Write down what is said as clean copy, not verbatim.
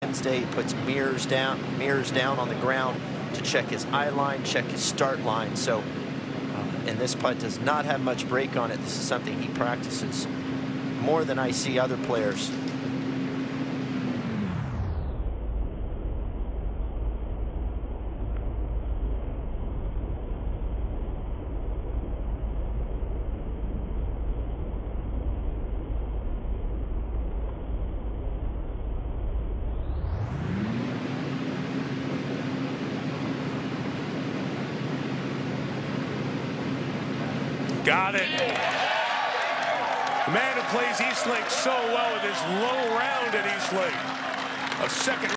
President's Day. He puts mirrors down on the ground to check his eye line, check his start line. So, and this putt does not have much break on it. This is something he practices more than I see other players. Got it. The man who plays Eastlake so well with his low round at Eastlake. A second